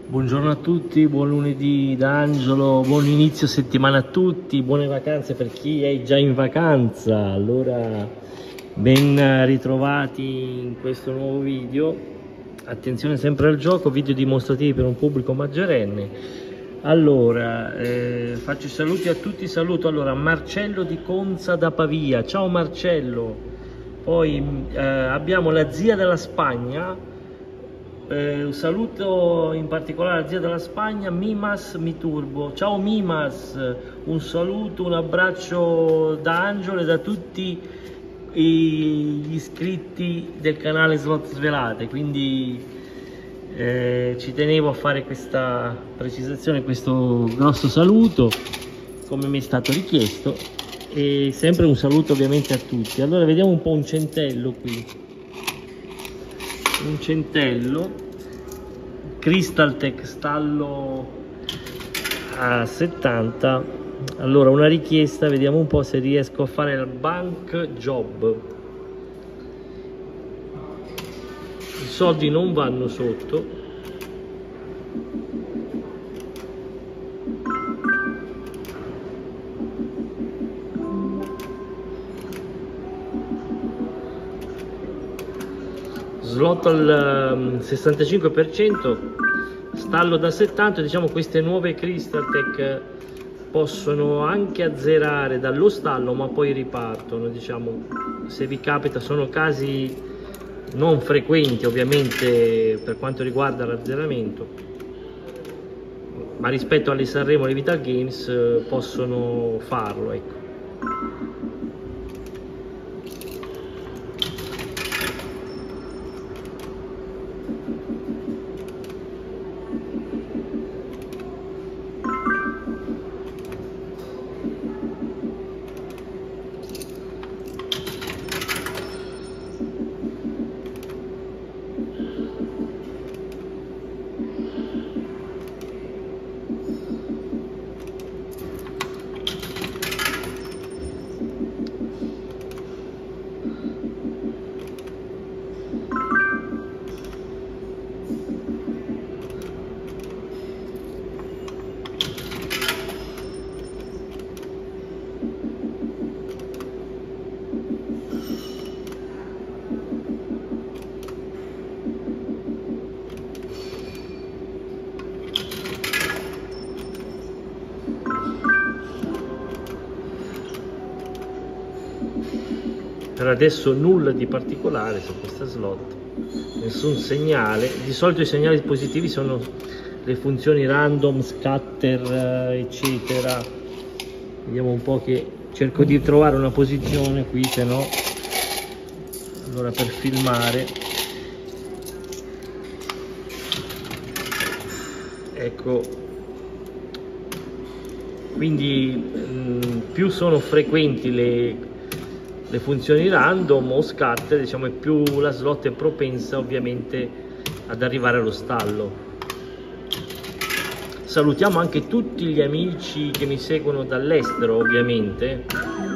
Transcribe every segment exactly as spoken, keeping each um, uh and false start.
Buongiorno a tutti, buon lunedì da Angelo, buon inizio settimana a tutti, buone vacanze per chi è già in vacanza. Allora, ben ritrovati in questo nuovo video. Attenzione sempre al gioco, video dimostrativi per un pubblico maggiorenne. Allora, eh, faccio i saluti a tutti, saluto allora Marcello di Conza da Pavia, ciao Marcello. Poi eh, abbiamo la zia della Spagna. Eh, un saluto in particolare alla zia della Spagna, Mimas Miturbo. Ciao Mimas, un saluto, un abbraccio da Angelo e da tutti gli iscritti del canale Slot Svelate. Quindi eh, ci tenevo a fare questa precisazione, questo grosso saluto come mi è stato richiesto, e sempre un saluto ovviamente a tutti. Allora vediamo un po' un centello qui. Un centello Crystaltech stallo a settanta. Allora, una richiesta, vediamo un po' se riesco a fare il bank job. I soldi non vanno sotto. Slot al sessantacinque per cento, stallo da settanta. Diciamo queste nuove Crystaltech possono anche azzerare dallo stallo, ma poi ripartono. Diciamo, se vi capita, sono casi non frequenti ovviamente per quanto riguarda l'azzeramento, ma rispetto alle Sanremo e alle Vital Games possono farlo, ecco. Per adesso nulla di particolare su questa slot, nessun segnale. Di solito i segnali positivi sono le funzioni random, scatter, eccetera. Vediamo un po', che cerco di trovare una posizione qui, se no allora per filmare, ecco. Quindi mh, più sono frequenti le le funzioni random o scatter, diciamo, e più la slot è propensa ovviamente ad arrivare allo stallo. Salutiamo anche tutti gli amici che mi seguono dall'estero, ovviamente.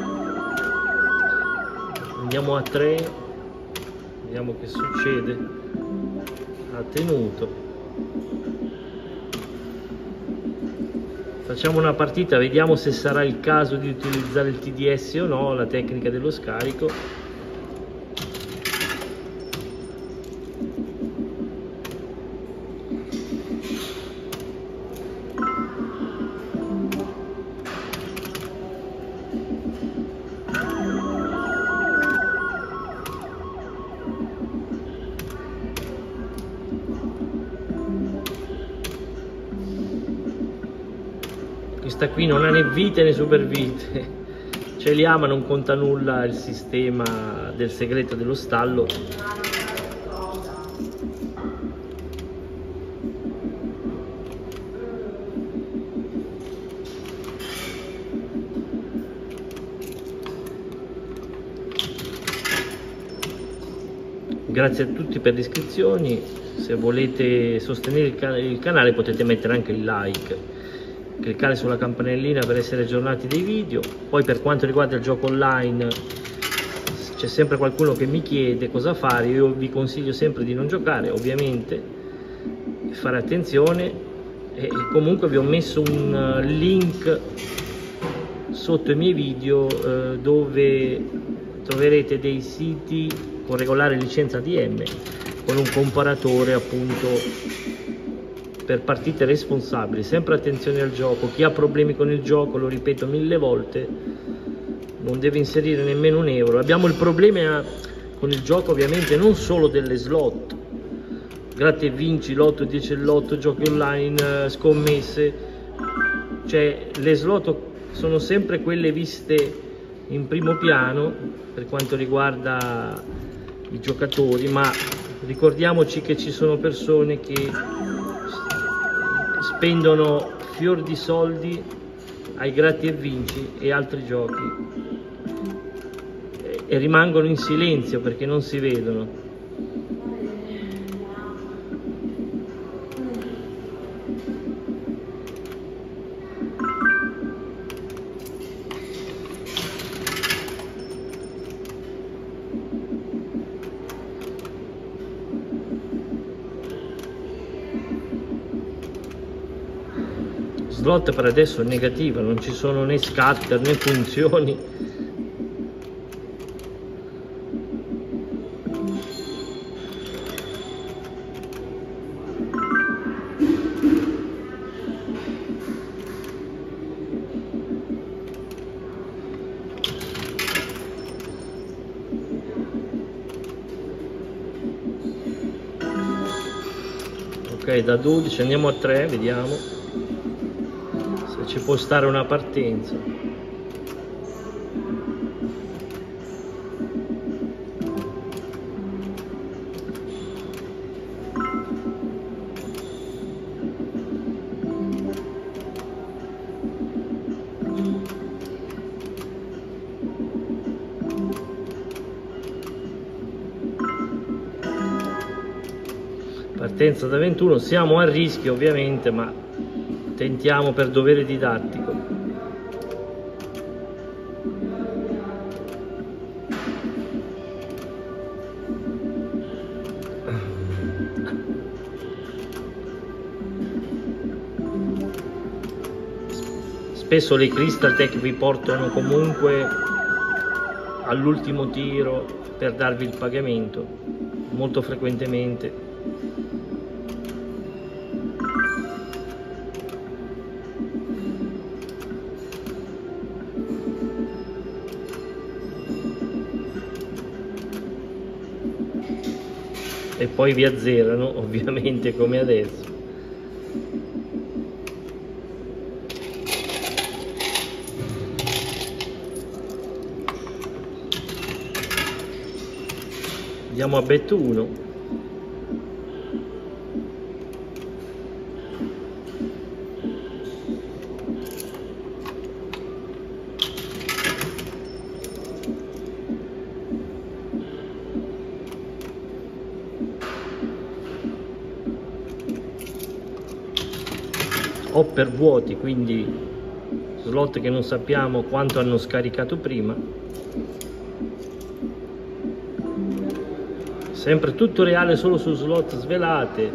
Andiamo a tre, vediamo che succede. Ha tenuto. Facciamo una partita, vediamo se sarà il caso di utilizzare il T D S o no, la tecnica dello scarico. Questa qui non ha né vite né supervite, ce li ha ma non conta nulla il sistema del segreto dello stallo. Grazie a tutti per le iscrizioni. Se volete sostenere il, can il canale potete mettere anche il like, cliccare sulla campanellina per essere aggiornati dei video. Poi per quanto riguarda il gioco online, c'è sempre qualcuno che mi chiede cosa fare. Io vi consiglio sempre di non giocare, ovviamente, fare attenzione, e comunque vi ho messo un link sotto i miei video eh, dove troverete dei siti con regolare licenza A D M, con un comparatore appunto per partite responsabili. Sempre attenzione al gioco, chi ha problemi con il gioco, lo ripeto mille volte, non deve inserire nemmeno un euro. Abbiamo il problema con il gioco ovviamente non solo delle slot, gratta e vinci, lotto, dieci lotto, giochi online, scommesse, cioè le slot sono sempre quelle viste in primo piano per quanto riguarda i giocatori, ma ricordiamoci che ci sono persone che spendono fior di soldi ai gratti e vinci e altri giochi e, e rimangono in silenzio perché non si vedono. Slot per adesso è negativa, non ci sono né scatter né funzioni. Ok, da dodici andiamo a tre, vediamo ci può stare una partenza. Partenza da ventuno, siamo a rischio ovviamente, ma tentiamo per dovere didattico. Spesso le Crystal Tech vi portano comunque all'ultimo tiro per darvi il pagamento, molto frequentemente. E poi vi azzerano ovviamente come adesso. Andiamo a bet uno. O per vuoti, quindi slot che non sappiamo quanto hanno scaricato prima. Sempre tutto reale solo su slot svelate,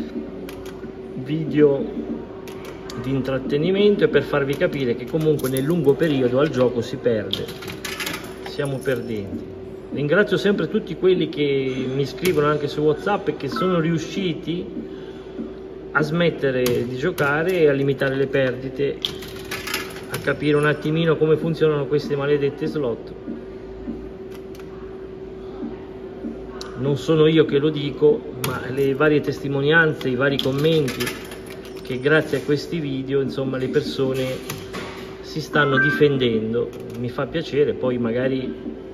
video di intrattenimento e per farvi capire che comunque nel lungo periodo al gioco si perde, siamo perdenti. Ringrazio sempre tutti quelli che mi scrivono anche su WhatsApp e che sono riusciti a smettere di giocare e a limitare le perdite, a capire un attimino come funzionano queste maledette slot. Non sono io che lo dico, ma le varie testimonianze, i vari commenti, che grazie a questi video insomma le persone si stanno difendendo. Mi fa piacere, poi magari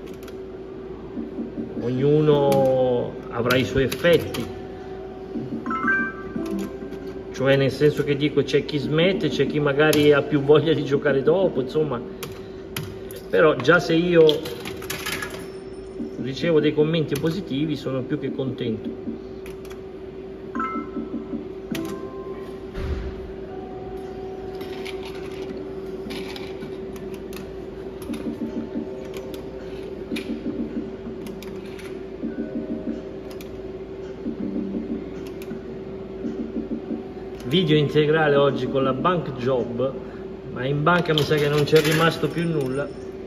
ognuno avrà i suoi effetti, cioè nel senso che dico c'è chi smette, c'è chi magari ha più voglia di giocare dopo, insomma, però già se io ricevo dei commenti positivi sono più che contento. video integrale oggi con la Bank Job, ma in banca mi sa che non c'è rimasto più nulla.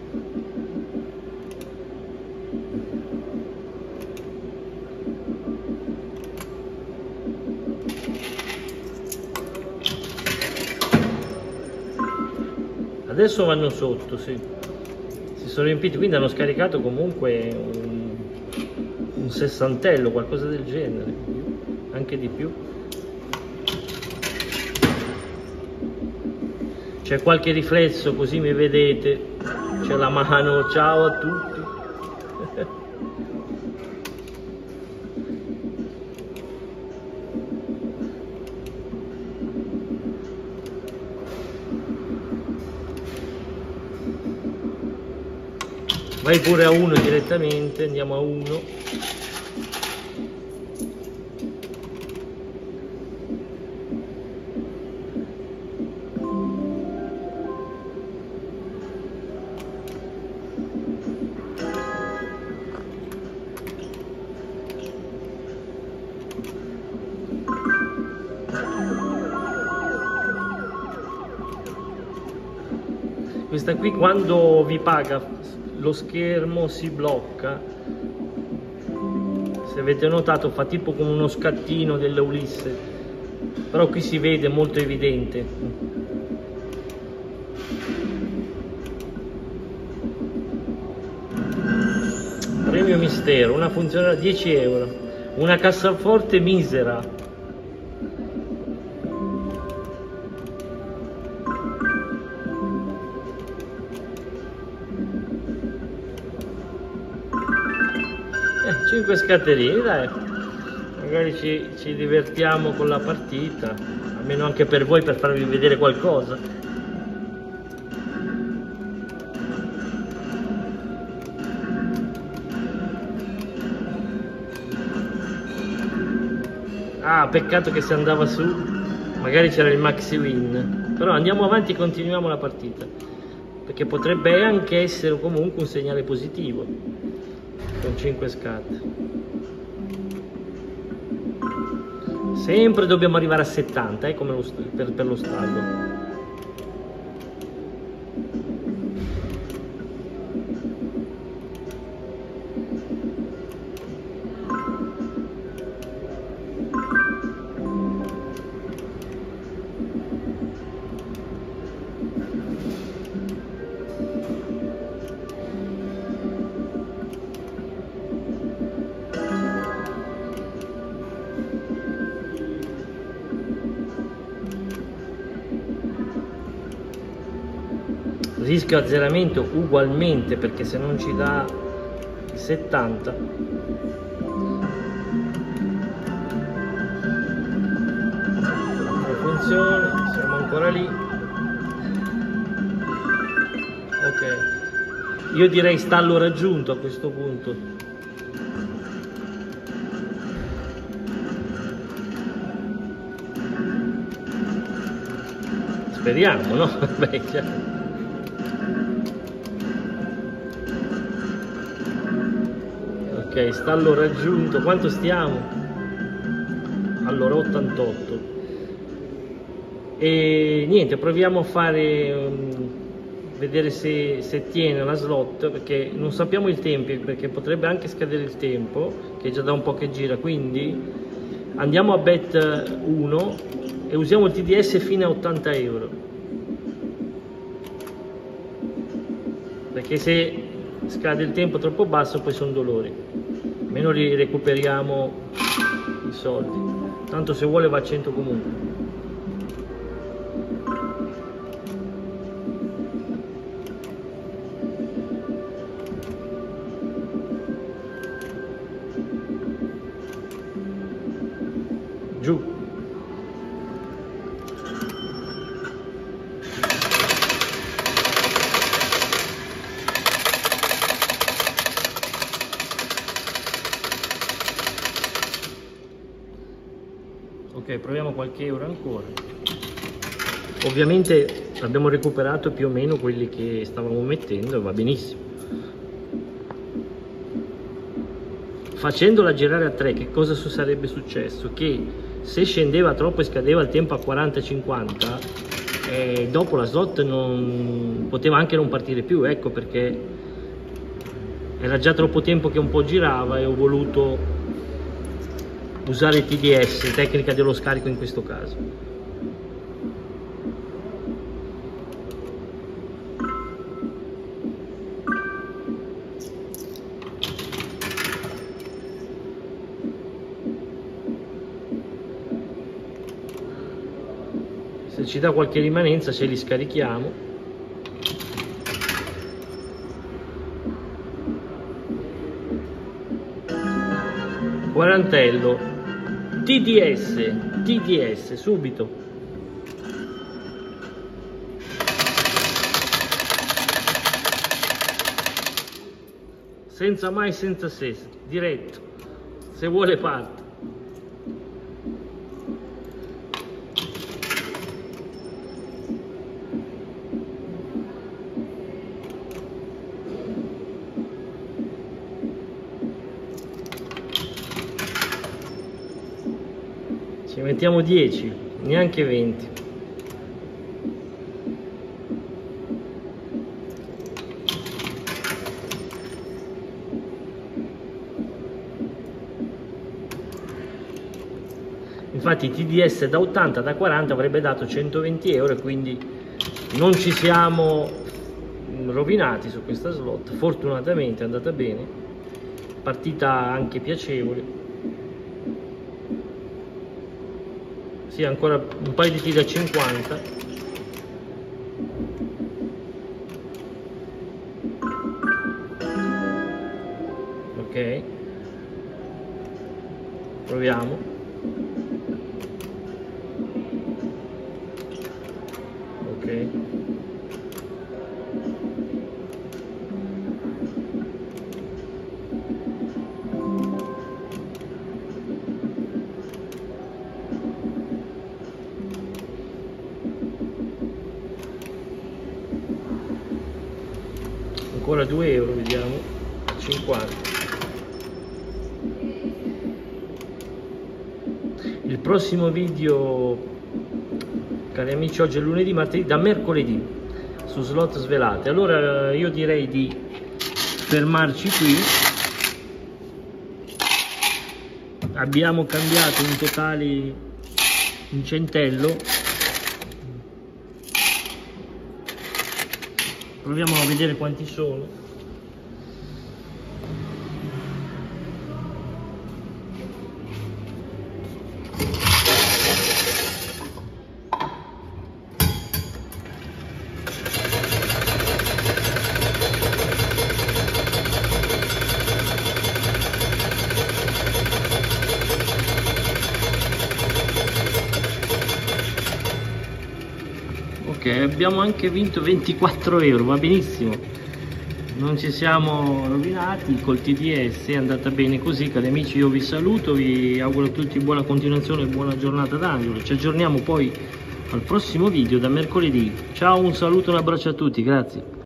Adesso vanno sotto, sì, si sono riempiti, quindi hanno scaricato comunque un, un sessantello, qualcosa del genere, anche di più. C'è qualche riflesso, così mi vedete, c'è la mano, ciao a tutti. Vai pure a uno direttamente, andiamo a uno. Questa qui, quando vi paga, lo schermo si blocca. Se avete notato fa tipo come uno scattino della Ulisse, però qui si vede molto evidente. Premio mistero, una funzione da dieci euro, una cassaforte misera. cinque scatterini, dai, magari ci, ci divertiamo con la partita, almeno anche per voi, per farvi vedere qualcosa. Ah, peccato che si andava su, magari c'era il maxi win, però andiamo avanti e continuiamo la partita, perché potrebbe anche essere comunque un segnale positivo. Con cinque scat sempre dobbiamo arrivare a settanta, eh, come lo, per, per lo stallo. Rischio azzeramento ugualmente, perché se non ci dà settanta non funziona, siamo ancora lì. Ok, io direi stallo raggiunto a questo punto. Speriamo, no? Beh, chiaro. Ok, stallo raggiunto. Quanto stiamo? Allora, ottantotto. E niente, proviamo a fare um, vedere se, se tiene la slot, perché non sappiamo il tempo, perché potrebbe anche scadere il tempo, che è già da un po' che gira. Quindi andiamo a bet uno e usiamo il T D S fino a ottanta euro, perché se scade il tempo troppo basso poi sono dolori, meno li recuperiamo i soldi. Tanto se vuole va a cento comunque. Giù. Ok, proviamo qualche euro ancora. Ovviamente abbiamo recuperato più o meno quelli che stavamo mettendo e va benissimo. Facendola girare a tre, che cosa sarebbe successo? Che se scendeva troppo e scadeva il tempo a quaranta cinquanta, e dopo la slot non poteva anche non partire più, ecco perché era già troppo tempo che un po' girava e ho voluto usare T D S, tecnica dello scarico in questo caso. Se ci dà qualche rimanenza ce li scarichiamo. Quarantello, T D S, T D S, subito. Senza mai, senza se, diretto, se vuole parte. Ci mettiamo dieci, neanche venti. Infatti T D S da ottanta, da quaranta avrebbe dato centoventi euro e quindi non ci siamo rovinati su questa slot. Fortunatamente è andata bene, partita anche piacevole. Sì, ancora un paio di tiri da cinquanta. Ok, proviamo. Ok, ancora due euro, vediamo. cinquanta. Il prossimo video, cari amici, oggi è lunedì, martedì, da mercoledì su slot svelate. Allora io direi di fermarci qui. Abbiamo cambiato in totale un centello. Proviamo a vedere quanti sono. Ok, abbiamo anche vinto ventiquattro euro, va benissimo, non ci siamo rovinati, col T D S è andata bene così. Cari amici, io vi saluto, vi auguro a tutti buona continuazione e buona giornata da Angelo. Ci aggiorniamo poi al prossimo video da mercoledì. Ciao, un saluto e un abbraccio a tutti, grazie.